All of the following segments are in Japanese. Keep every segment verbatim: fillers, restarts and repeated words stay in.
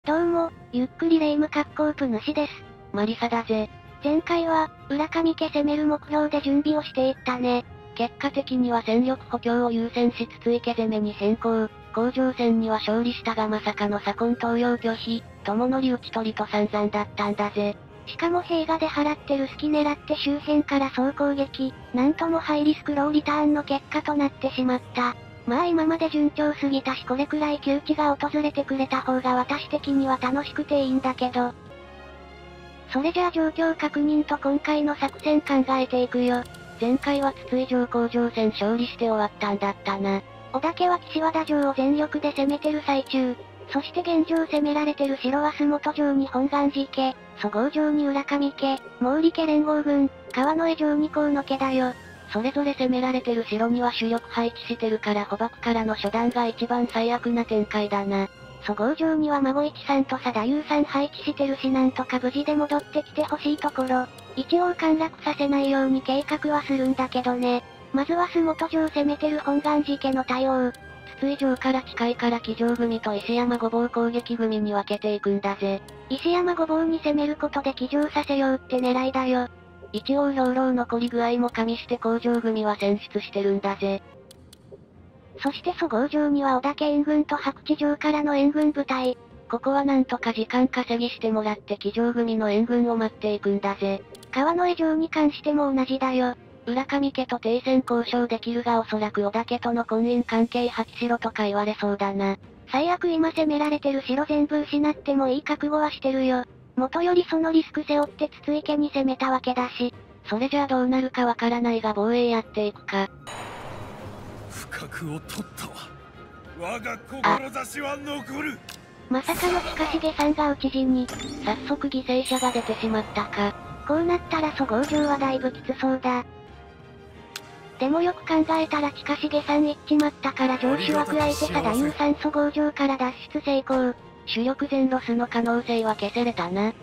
どうも、ゆっくりレ夢ム格好プ主です。 マリサだぜ。 前回は、浦上家攻める目標で準備をしていったね。 結果的には戦力補強を優先し筒池攻めに変更。甲状戦には勝利したがまさかの左近投与拒否、友乗り討ち取りと散々だったんだぜ。 しかも兵が出払ってる隙狙って周辺から総攻撃、なんともハイリスクローリターンの結果となってしまった。まあ今まで順調すぎたしこれくらい窮地が訪れてくれた方が私的には楽しくていいんだけど。それじゃあ状況確認と今回の作戦考えていくよ。 前回は筒井城甲状戦勝利して終わったんだったな。 織田家は岸和田城を全力で攻めてる最中。そして現状攻められてる城は洲本城に本願寺家、蘇郷城に浦上家、毛利家連合軍、川之江城に河野家だよ。 それぞれ攻められてる城には主力配置してるから捕獲からの初段が一番最悪な展開だな。 蘇郷城には孫一さんと佐田優さん配置してるしなんとか無事で戻ってきてほしいところ。一応陥落させないように計画はするんだけどね。まずは洲本城攻めてる本願寺家の対応。 筒井城から近いから騎乗組と石山御坊攻撃組に分けていくんだぜ。 石山御坊に攻めることで騎乗させようって狙いだよ。 一応兵糧残り具合も加味して工場組は選出してるんだぜ。 そして蘇郷城には織田家援軍と白地城からの援軍部隊。 ここはなんとか時間稼ぎしてもらって騎乗組の援軍を待っていくんだぜ。 川之江城に関しても同じだよ。 浦上家と停戦交渉できるがおそらく織田家との婚姻関係破棄しろとか言われそうだな。 最悪今攻められてる城全部失ってもいい覚悟はしてるよ。元よりそのリスク背負って筒井家に攻めたわけだし。 それじゃあどうなるかわからないが防衛やっていくか。 不覚を取ったわ。我が志は残る。 まさかの近重さんが討ち死に。 早速犠牲者が出てしまったか。 こうなったら蘇郷城はだいぶきつそうだ。でもよく考えたら近重さん行っちまったから城主枠相手佐田優さん蘇郷城から脱出成功。 主力全ロスの可能性は消せれたな。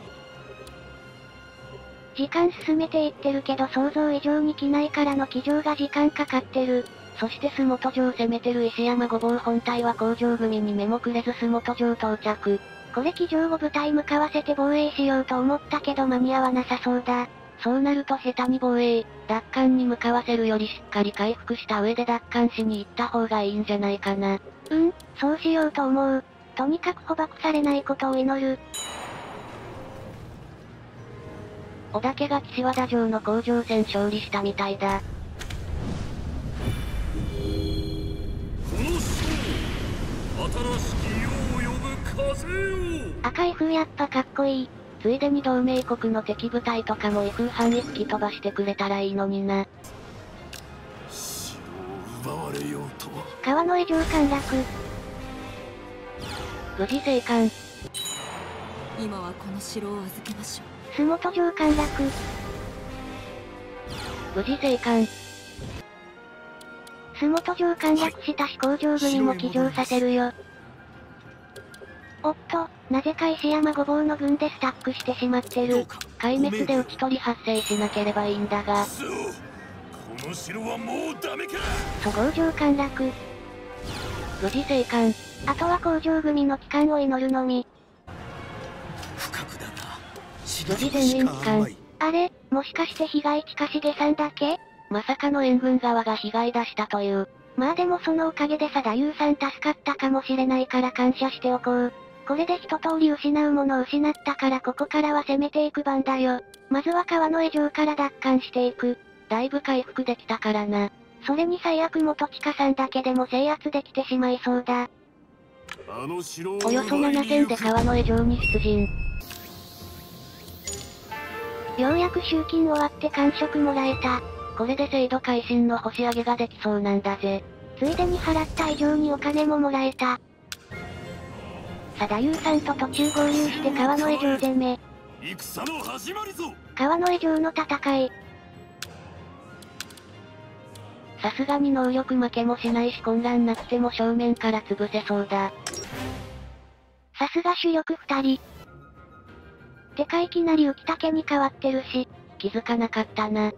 時間進めていってるけど想像以上に機内からの騎乗が時間かかってる。 そして洲本城攻めてる石山御坊本体は工場組に目もくれず洲本城到着。 これ騎乗後部隊向かわせて防衛しようと思ったけど間に合わなさそうだ。 そうなると下手に防衛、奪還に向かわせるよりしっかり回復した上で奪還しに行った方がいいんじゃないかな。 うん、そうしようと思う。とにかく捕獲されないことを祈る。 織田家が岸和田城の甲状戦勝利したみたいだ。 この城、新しき世を呼ぶ風よ。 赤い風やっぱかっこいい。 ついでに同盟国の敵部隊とかも異風範囲吹き飛ばしてくれたらいいのにな。 城を奪われようとは。 川之江城陥落。 無事生還。 今はこの城を預けましょう。 洲本城陥落。 無事生還。 洲本城陥落したし工場組も騎乗させるよ。おっと、なぜか石山御坊の軍でスタックしてしまってる。 壊滅で討ち取り発生しなければいいんだが。 この城はもうダメか。 蘇郷城陥落。 無事生還。 あとは工場組の帰還を祈るのみ。 不覚だな。 無事全員帰還。 あれ、もしかして被害近重さんだけ？ まさかの援軍側が被害出したという。 まあでもそのおかげで佐田優さん助かったかもしれないから感謝しておこう。これで一通り失うものを失ったからここからは攻めていく番だよ。まずは川之江城から奪還していく。 だいぶ回復できたからな。 それに最悪元親さんだけでも制圧できてしまいそうだ。 あの城およそななせんで川之江城に出陣。 ようやく集金終わって感触もらえた。 これで制度改新の星上げができそうなんだぜ。 ついでに払った以上にお金ももらえた。佐田優さんと途中合流して川之江城攻め。 戦の始まりぞ。 川之江城の戦い。 さすがに能力負けもしないし混乱なくても正面から潰せそうだ。 さすが主力二人。てかいきなり浮竹に変わってるし。 気づかなかったな。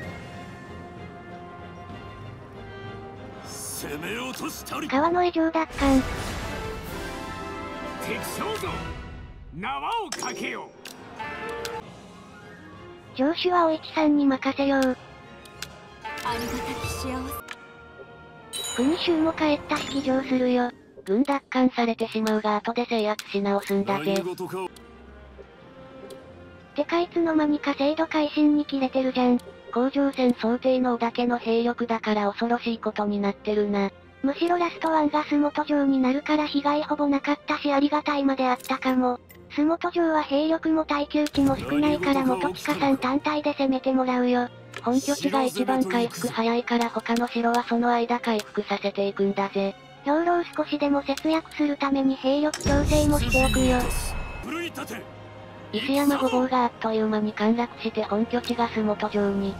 攻め落としたり。 川之江城奪還。 敵将ぞ。 縄をかけよ。 城主はお市さんに任せよう。 ありがたき幸せ。 国衆も帰った式場するよ。軍奪還されてしまうが後で制圧し直すんだぜ。 てかいつの間にか制度改新に切れてるじゃん。 甲状腺想定の織田家の兵力だから恐ろしいことになってるな。 むしろラストワンが洲本城になるから被害ほぼなかったしありがたいまであったかも。洲本城は兵力も耐久値も少ないから元親さん単体で攻めてもらうよ。 本拠地が一番回復早いから他の城はその間回復させていくんだぜ。 兵糧少しでも節約するために兵力調整もしておくよ。 石山五房があっという間に陥落して本拠地が洲本城に。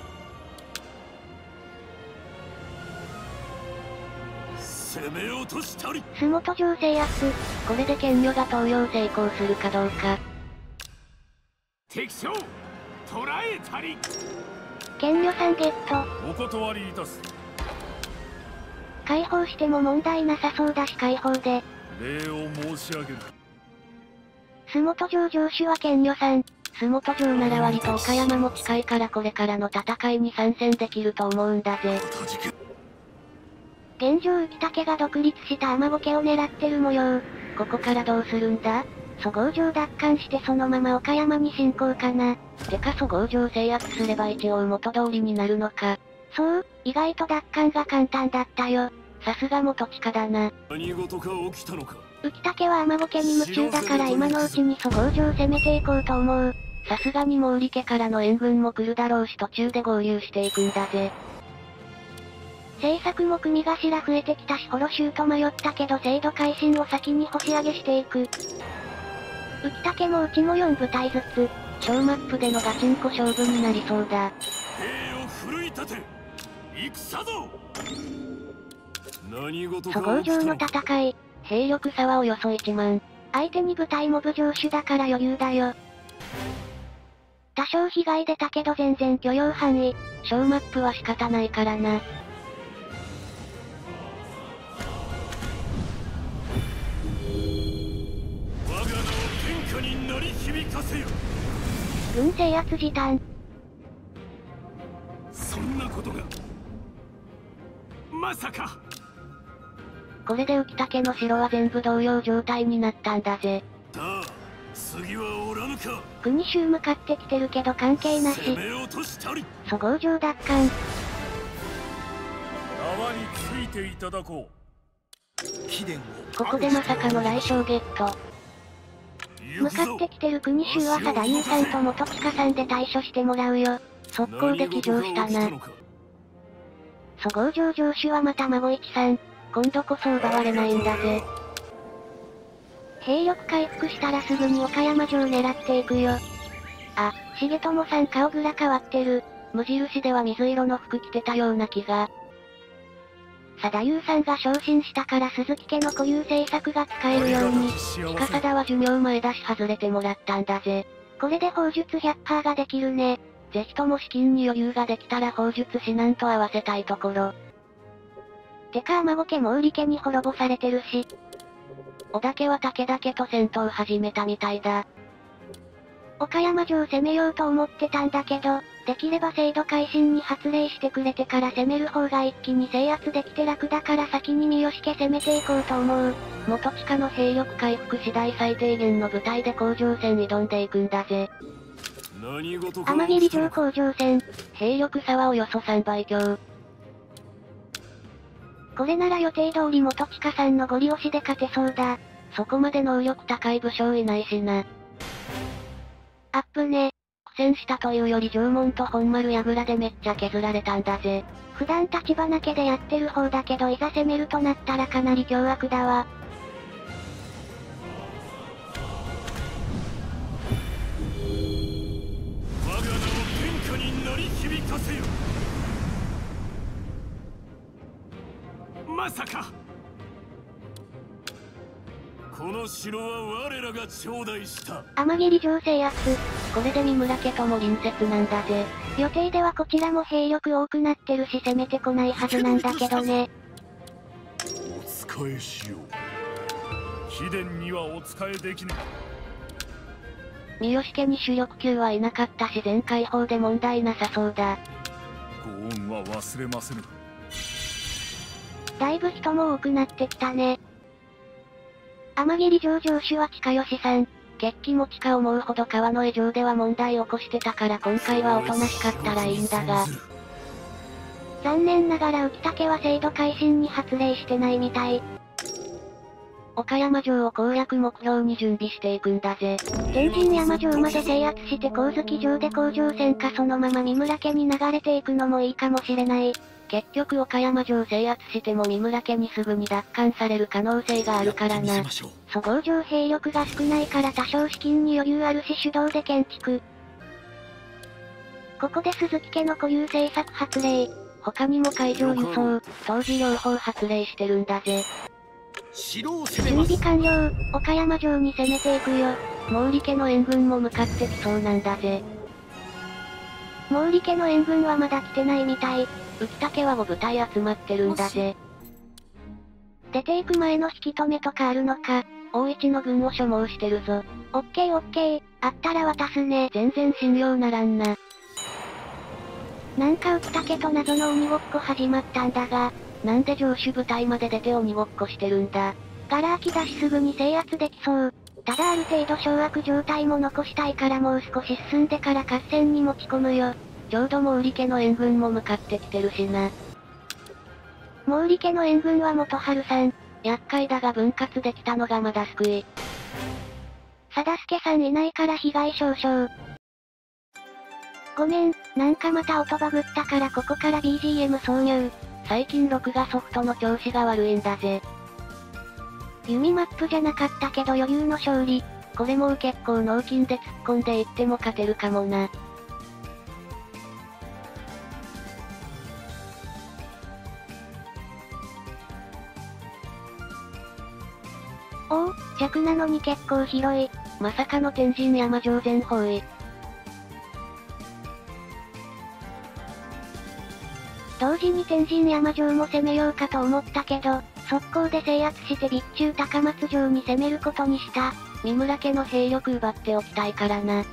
攻め落としたり。 洲本城制圧。 これで剣女が登用成功するかどうか。 敵将捕らえたり。 剣女さんゲット。 お断りいたす。 解放しても問題なさそうだし解放で。 礼を申し上げる。 洲本城城主は剣女さん。 洲本城なら割と岡山も近いからこれからの戦いに参戦できると思うんだぜ。 現状浮田家が独立した天子家を狙ってる模様。 ここからどうするんだ？ 蘇郷城奪還してそのまま岡山に侵攻かな。 てか蘇郷城制圧すれば一応元通りになるのか。 そう、意外と奪還が簡単だったよ。 さすが元親だな。 何事か起きたのか。 浮田家は天子家に夢中だから今のうちに蘇郷城攻めていこうと思う。 さすがに毛利家からの援軍も来るだろうし途中で合流していくんだぜ。 政策も組頭増えてきたし幌州と迷ったけど制度改新を先に星上げしていく。浮田家もうちもよん部隊ずつ。 小マップでのガチンコ勝負になりそうだ。 兵を奮い立て戦ぞ。何事か蘇郷城の戦い。 兵力差はおよそいちまん。 相手に部隊モブ城主だから余裕だよ。多少被害出たけど全然許容範囲。 小マップは仕方ないからな。 我が名を天下に鳴り響かせよ。 軍制圧時短。 そんなことがまさか。 これで浮田家の城は全部同様状態になったんだぜ。 さあ次はおらぬか。 国衆向かってきてるけど関係なし。 攻め落としたり。 蘇郷城奪還。 縄についていただこう。 ここでまさかの来将ゲット。 向かってきてる国衆は佐田優さんと元親さんで対処してもらうよ。 速攻で騎乗したな。 蘇郷城城主はまた孫一さん。 今度こそ奪われないんだぜ。 兵力回復したらすぐに岡山城狙っていくよ。あ、重友さん顔ぐら変わってる。 無印では水色の服着てたような気が。 佐田優さんが昇進したから鈴木家の固有政策が使えるように。 しか佐田は寿命前だし外れてもらったんだぜ。 これで砲術 ひゃくパーセント ができるね。 ぜひとも資金に余裕ができたら砲術指南と合わせたいところ。 てか天子家毛利家に滅ぼされてるし。 織田家は武田家と戦闘始めたみたいだ。 岡山城攻めようと思ってたんだけど、できれば制度改新に発令してくれてから攻める方が一気に制圧できて楽だから先に三好家攻めていこうと思う。 元親の兵力回復次第最低限の部隊で甲状腺挑んでいくんだぜ。 何事か。 天霧城甲状腺。 兵力差はおよそさんばい強。 これなら予定通り元親さんのゴリ押しで勝てそうだ。 そこまで能力高い武将いないしな。 アップね。 苦戦したというより縄文と本丸櫓でめっちゃ削られたんだぜ。 普段立花家でやってる方だけどいざ攻めるとなったらかなり凶悪だわ。 我が名を天下に鳴り響かせよ。まさか。この城は我らが頂戴した。 天霧城制圧。 これで三村家とも隣接なんだぜ。 予定ではこちらも兵力多くなってるし攻めてこないはずなんだけどね。 お仕えしよう。貴殿にはお仕えできぬ。 三好家に主力級はいなかったし全開放で問題なさそうだ。 ご恩は忘れませぬ。 だいぶ人も多くなってきたね。天霧城城主は近吉さん。決起も近思うほど川の江城では問題起こしてたから今回はおとなしかったらいいんだが。残念ながら浮竹は制度改新に発令してないみたい。 岡山城を攻略目標に準備していくんだぜ。 天神山城まで制圧して光月城で甲状戦かそのまま三村家に流れていくのもいいかもしれない。 結局岡山城制圧しても三村家にすぐに奪還される可能性があるからな。 そごう城兵力が少ないから多少資金に余裕あるし主導で建築。ここで鈴木家の固有政策発令。 他にも海上輸送、当時両方発令してるんだぜ。 城を攻め準ます。 備完了。岡山城に攻めていくよ。 毛利家の援軍も向かってきそうなんだぜ。 毛利家の援軍はまだ来てないみたい。 浮竹はご部隊集まってるんだぜ。 出ていく前の引き止めとかあるのか。 大一の軍を所望してるぞ。 オッケーオッケー、あったら渡すね。 全然信用ならんな。 なんか浮竹と謎の鬼ごっこ始まったんだが。 なんで城主部隊まで出て鬼ごっこしてるんだ。 ガラ空きだしすぐに制圧できそう。ただある程度掌握状態も残したいからもう少し進んでから合戦に持ち込むよ。 ちょうど毛利家の援軍も向かってきてるしな。 毛利家の援軍は元春さん。 厄介だが分割できたのがまだ救い。 貞助さんいないから被害少々。ごめん、なんかまた音バグったからここから ビージーエム 挿入。 最近録画ソフトの調子が悪いんだぜ。 弓マップじゃなかったけど余裕の勝利。 これもう結構脳筋で突っ込んでいっても勝てるかもな。 おお、弱なのに結構広い。 まさかの天神山城全包囲。 同時に天神山城も攻めようかと思ったけど、速攻で制圧して備中高松城に攻めることにした。 三村家の兵力奪っておきたいからな。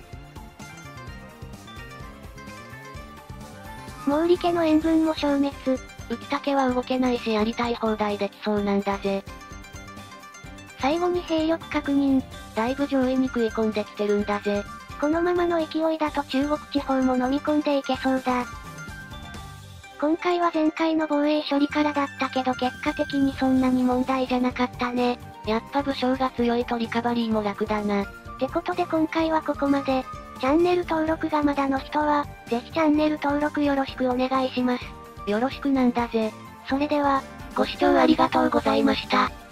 毛利家の援軍も消滅。 浮竹は動けないしやりたい放題できそうなんだぜ。 最後に兵力確認。 だいぶ上位に食い込んできてるんだぜ。 このままの勢いだと中国地方も飲み込んでいけそうだ。今回は前回の防衛処理からだったけど結果的にそんなに問題じゃなかったね。 やっぱ武将が強いとリカバリーも楽だな。 ってことで今回はここまで。チャンネル登録がまだの人は、ぜひチャンネル登録よろしくお願いします。 よろしくなんだぜ。 それでは、 ご視聴ありがとうございました。